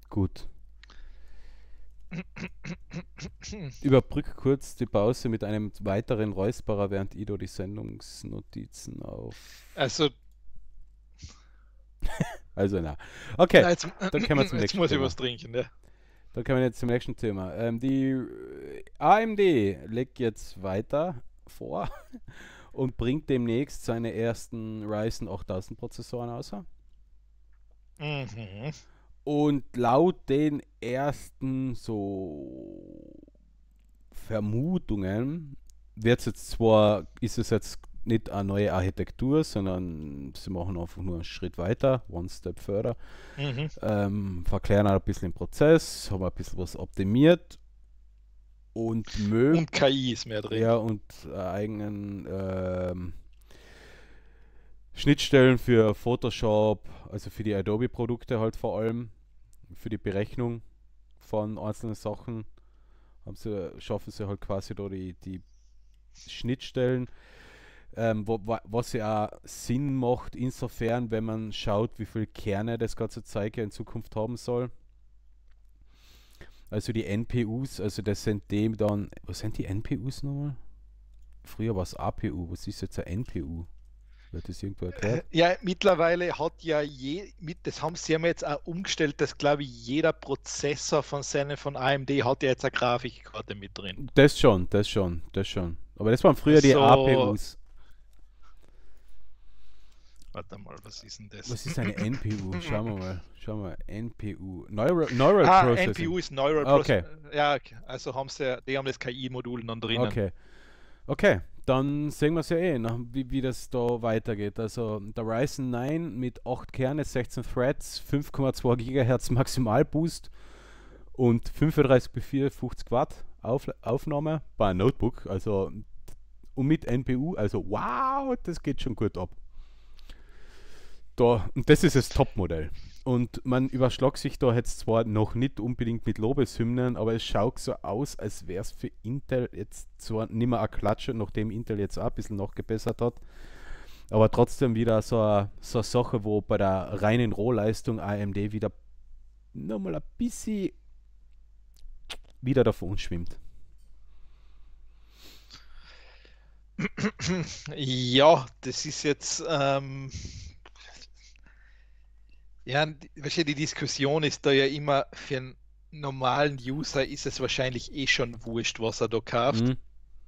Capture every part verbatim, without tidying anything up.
Gut. Überbrück kurz die Pause mit einem weiteren Räusperer, während Ido die Sendungsnotizen auf. Also, Also na. Okay, na, jetzt, dann kommen wir zum jetzt nächsten muss ich Thema. was trinken, ja. Dann kommen wir jetzt zum nächsten Thema. Ähm, die äh, A M D legt jetzt weiter vor und bringt demnächst seine ersten Ryzen achttausend Prozessoren aus. Mhm. Und laut den ersten so Vermutungen wird es jetzt zwar, ist es jetzt nicht eine neue Architektur, sondern sie machen einfach nur einen Schritt weiter, one step further, Mhm. ähm, verklären ein bisschen den Prozess, haben ein bisschen was optimiert und mögen, Und K I ist mehr drin. ja, und äh, eigenen ähm, Schnittstellen für Photoshop, also für die Adobe-Produkte halt vor allem, für die Berechnung von einzelnen Sachen, haben sie, schaffen sie halt quasi da die, die Schnittstellen, ähm, wo, wa- was ja auch Sinn macht, insofern, wenn man schaut, wie viele Kerne das ganze Zeug ja in Zukunft haben soll. Also die N P Us, also das sind dem dann, was sind die N P Us nochmal? Früher war es A P U, was ist jetzt ein N P U? Wird das irgendwo erklärt? Ja, mittlerweile hat ja je, mit, das haben sie haben jetzt auch umgestellt, dass glaube ich jeder Prozessor von seinen von A M D hat ja jetzt eine Grafikkarte mit drin. Das schon, das schon, das schon. Aber das waren früher die Also, A P Us. warte mal, was ist denn das? Was ist eine N P U? Schauen wir mal. Schauen wir mal. N P U. Neural, Neural Ah, Processing. N P U ist Neural Okay. Processing. Ja, okay. Also haben sie, die haben das K I-Modul dann drinnen. Okay. Okay, dann sehen wir es ja eh, nach, wie, wie das da weitergeht. Also der Ryzen neun mit acht Kerne, sechzehn Threads, fünf Komma zwei Gigahertz Maximalboost und fünfunddreißig bei vierhundertfünfzig Watt Auf, Aufnahme bei einem Notebook. Also und mit N P U, also wow, das geht schon gut ab. Da, und das ist das Topmodell. Und man überschlägt sich da jetzt zwar noch nicht unbedingt mit Lobeshymnen, aber es schaut so aus, als wäre es für Intel jetzt zwar nicht mehr eine Klatsche, nachdem Intel jetzt auch ein bisschen nachgebessert hat, aber trotzdem wieder so eine, so eine Sache, wo bei der reinen Rohleistung A M D wieder nochmal ein bisschen wieder davon schwimmt. Ja, das ist jetzt, ähm, ja, die- weißt du, die Diskussion ist da ja immer, für einen normalen User ist es wahrscheinlich eh schon wurscht, was er da kauft. Mhm.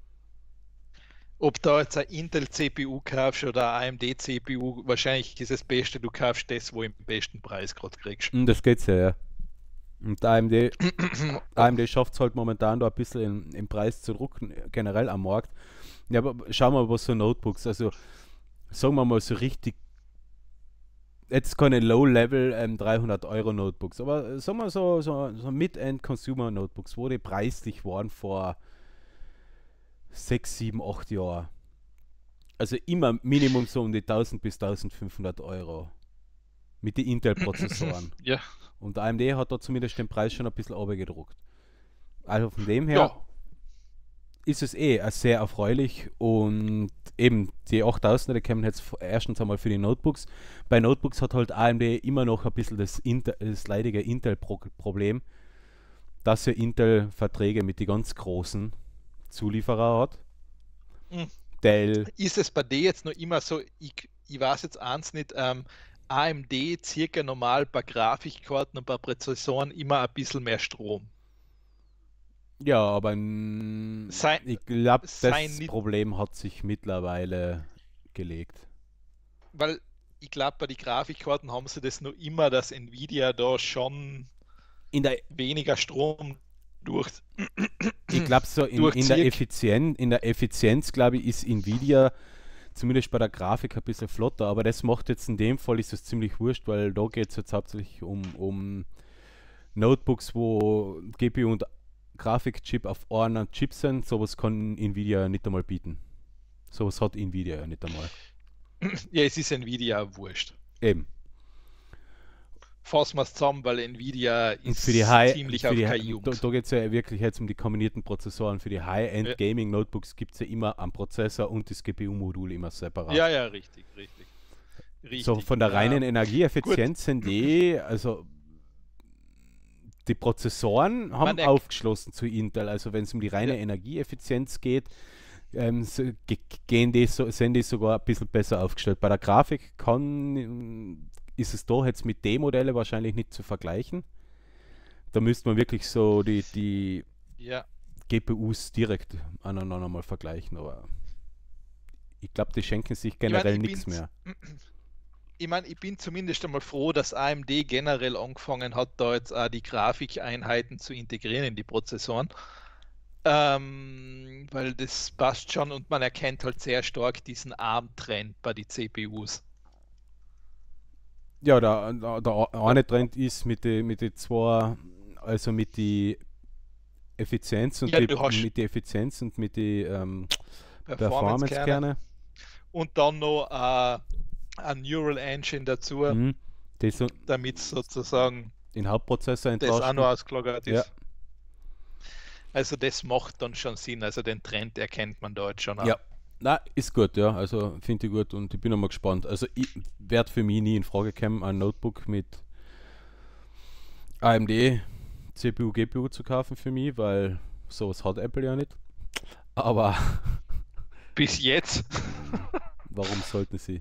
Ob da jetzt ein Intel C P U kaufst oder ein A M D C P U, wahrscheinlich ist das Beste, du kaufst das, wo du den besten Preis gerade kriegst. Und das geht's ja, ja. Und A M D, A M D schafft es halt momentan da ein bisschen im, im Preis zu drucken, generell am Markt. Ja, aber schauen wir mal, was so Notebooks, also sagen wir mal so richtig, jetzt keine Low-Level ähm, dreihundert Euro Notebooks, aber äh, sagen wir so, so, so Mid-End-Consumer-Notebooks, wo die preislich waren vor sechs, sieben, acht Jahren. Also immer Minimum so um die tausend bis eintausendfünfhundert Euro mit den Intel-Prozessoren. Ja, Und A M D hat da zumindest den Preis schon ein bisschen runtergedruckt. Also von dem her ja, ist es eh äh, sehr erfreulich und eben die achttausender, die kommen jetzt erstens einmal für die Notebooks. Bei Notebooks hat halt A M D immer noch ein bisschen das, Intel, das leidige Intel-Problem, dass ja Intel Verträge mit den ganz großen Zulieferer hat. Hm. Dell, Ist es bei dir jetzt noch immer so, ich, ich weiß jetzt eins nicht, ähm, A M D circa normal bei Grafikkarten und bei Prozessoren immer ein bisschen mehr Strom. ja, aber n- Sei, ich glaube, sei das nicht, Problem hat sich mittlerweile gelegt. weil ich glaube, bei den Grafikkarten haben sie das noch immer, dass Nvidia da schon In der weniger Strom durch, Ich glaube so in, in der durchzieht. Effizienz, in der Effizienz, glaube ich, ist Nvidia zumindest bei der Grafik ein bisschen flotter, aber das macht jetzt in dem Fall ist es ziemlich wurscht, weil da geht es jetzt hauptsächlich um, um Notebooks, wo G P U und Grafikchip auf einem Chip sind. Sowas kann Nvidia nicht einmal bieten. Sowas hat Nvidia ja nicht einmal. Ja, es ist Nvidia auch wurscht. Eben. Fassen wir es zusammen, weil Nvidia Und für die ist High, ziemlich für auf die, K I da, um. da geht es ja wirklich jetzt um die kombinierten Prozessoren. Für die High-End Ja, Gaming Notebooks gibt es ja immer einen Prozessor und das G P U-Modul immer ja, separat. ja, richtig, richtig, So richtig. von der reinen Ähm, gut, Energieeffizienz sind die, also die Prozessoren haben Man erk- aufgeschlossen zu Intel, also wenn es um die reine Ja. Energieeffizienz geht, ähm, so, ge- gehen die so, sind die sogar ein bisschen besser aufgestellt. Bei der Grafik kann, ähm, ist es da jetzt mit D-Modelle wahrscheinlich nicht zu vergleichen. Da müsste man wirklich so die, die Ja. G P Us direkt aneinander mal vergleichen, aber ich glaube, die schenken sich Ich meine, generell ich nichts bin, mehr. ich mein, ich bin zumindest einmal froh, dass A M D generell angefangen hat, da jetzt auch die Grafikeinheiten zu integrieren in die Prozessoren. Ähm, weil das passt schon und man erkennt halt sehr stark diesen ARM-Trend bei den C P Us. Ja, der, der, der Da, eine Trend ist mit den mit die zwei, also mit die Effizienz und ja, die du hast mit die Effizienz und mit die ähm, Performance-Kerne Performance-Kerne. und dann noch äh, ein Neural Engine dazu, Mhm. Die so damit sozusagen den Hauptprozessor das auch noch entlasten. ausgelagert Ja. ist. Also das macht dann schon Sinn, also den Trend erkennt man da jetzt schon Ja. auch. Na, ist gut, ja. Also finde ich gut und ich bin nochmal gespannt. Also ich werde für mich nie in Frage kommen, ein Notebook mit A M D C P U, G P U zu kaufen für mich, weil sowas hat Apple ja nicht. Aber Bis jetzt. warum sollten sie?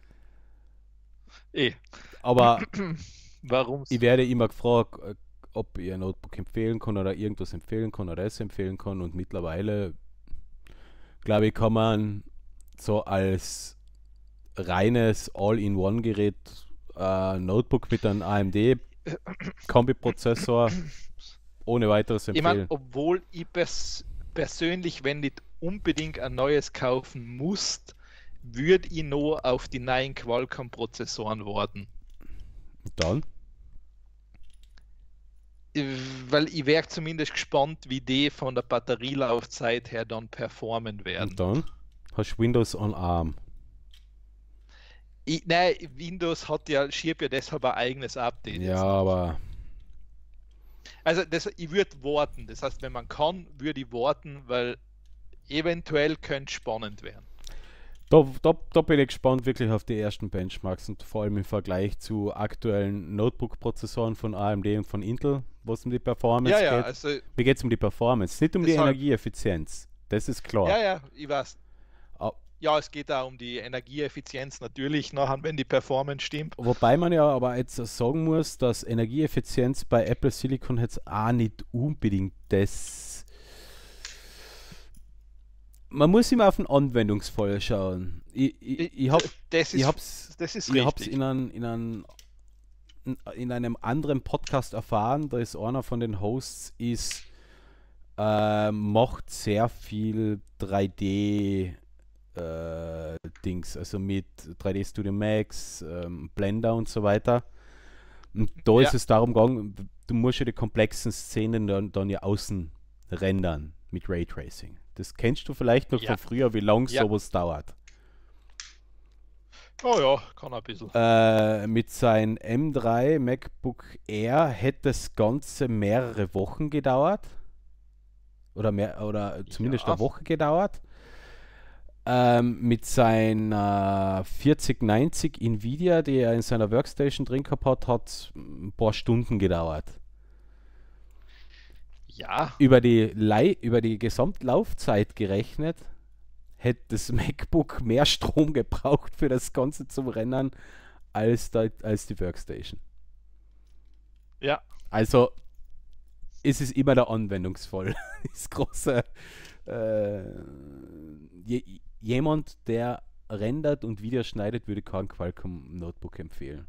eh. Aber Warum? ich werde immer gefragt, äh, ob ich ein Notebook empfehlen kann oder irgendwas empfehlen kann oder es empfehlen kann und mittlerweile glaube ich, kann man so als reines All-in-One-Gerät äh, Notebook mit einem A M D-Kombi-Prozessor ohne weiteres Ich meine, empfehlen. obwohl ich pers persönlich, wenn nicht unbedingt ein neues kaufen muss, würde ich noch auf die neuen Qualcomm-Prozessoren warten. Dann? Äh, Weil ich wäre zumindest gespannt, wie die von der Batterielaufzeit her dann performen Und werden. dann hast du Windows on ARM. Ich, nein, Windows hat ja, schiebt ja deshalb ein eigenes Update Ja, jetzt nach. aber Also das, ich würde warten. Das heißt, wenn man kann, würde ich warten, weil eventuell könnte es spannend werden. da, da, da bin ich gespannt wirklich auf die ersten Benchmarks und vor allem im Vergleich zu aktuellen Notebook-Prozessoren von A M D und von Intel, wo es um die Performance Ja, ja, geht. also Mir geht es um die Performance, nicht um die deshalb, Energieeffizienz. Das ist klar. ja, ja, ich weiß. Au- Ja, es geht auch um die Energieeffizienz natürlich nachher, wenn die Performance stimmt. Wobei man ja aber jetzt sagen muss, dass Energieeffizienz bei Apple Silicon jetzt auch nicht unbedingt das. Man muss immer auf den Anwendungsfall schauen. Ich, ich, Ich- ich, hab, Das ich ist, hab's, das ist ich hab's richtig. in, einem, in, einem, in einem anderen Podcast erfahren, da ist einer von den Hosts, ist, äh, macht sehr viel drei D äh, Dings, also mit drei D Studio Max, ähm, Blender und so weiter. Und da Ja, ist es darum gegangen, du musst ja die komplexen Szenen dann, dann ja außen rendern mit Raytracing. Das kennst du vielleicht noch ja, von früher, wie lang ja. sowas dauert. Oh ja, kann ein bisschen. Äh, mit seinem M drei MacBook Air hätte das Ganze mehrere Wochen gedauert. Oder, mehr, oder zumindest Ja, eine Woche gedauert. Ähm, mit seiner vierzig neunzig Nvidia, die er in seiner Workstation drin gehabt hat, hat ein paar Stunden gedauert. ja, Über die, Lei über die Gesamtlaufzeit gerechnet, hätte das MacBook mehr Strom gebraucht für das Ganze zum Rennen als, da, als die Workstation. ja. Also ist es immer der Anwendungsfall. Das große äh, je, jemand, der rendert und Videos schneidet, würde kein Qualcomm Notebook empfehlen.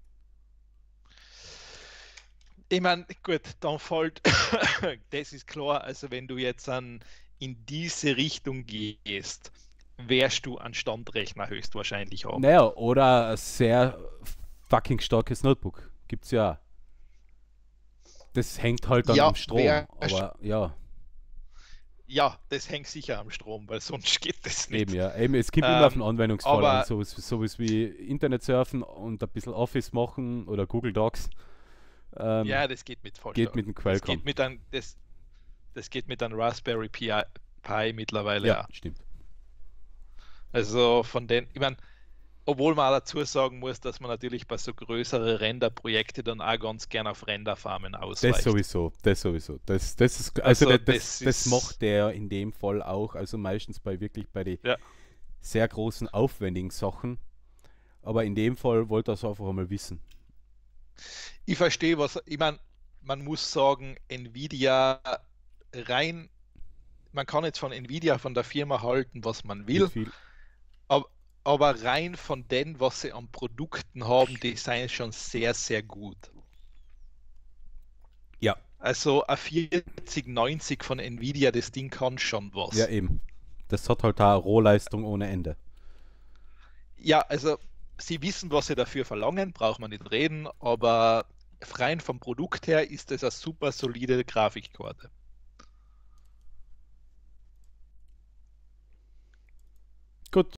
Ich meine, gut, dann fällt, das ist klar, also wenn du jetzt an, in diese Richtung gehst, wirst du einen Standrechner höchstwahrscheinlich haben. Naja, oder ein sehr fucking starkes Notebook. Gibt's ja. Das hängt halt dann Ja, am Strom. wär- Aber ja, Ja, das hängt sicher am Strom, weil sonst geht das nicht. eben ja. Eben, es gibt immer auf den Ähm, Anwendungsfall an. aber Sowas, sowas wie Internet surfen und ein bisschen Office machen oder Google Docs. Ähm, ja, das geht mit geht Vollstark. mit dem Das Qualcomm. geht mit einem, das, das geht mit einem Raspberry Pi, Pi mittlerweile Ja, auch. stimmt. Also von den, ich meine, Obwohl man auch dazu sagen muss, dass man natürlich bei so größeren Renderprojekten dann auch ganz gerne auf Renderfarmen Das ausweicht. sowieso, das sowieso. Das, das ist, also, Also das, das das ist- macht der in dem Fall auch, also meistens bei wirklich bei den Ja. sehr großen, aufwendigen Sachen. Aber in dem Fall wollte er es einfach einmal wissen. Ich verstehe, was, ich meine, man muss sagen, Nvidia rein, man kann jetzt von Nvidia, von der Firma halten, was man will, Nicht viel. aber, aber rein von dem, was sie an Produkten haben, die sind schon sehr, sehr gut. Ja, Also ein vierzig neunzig von Nvidia, das Ding kann schon was. ja eben. Das hat halt da Rohleistung ohne Ende. Ja, also sie wissen, was sie dafür verlangen, braucht man nicht reden, aber rein vom Produkt her ist es eine super solide Grafikkarte. Gut.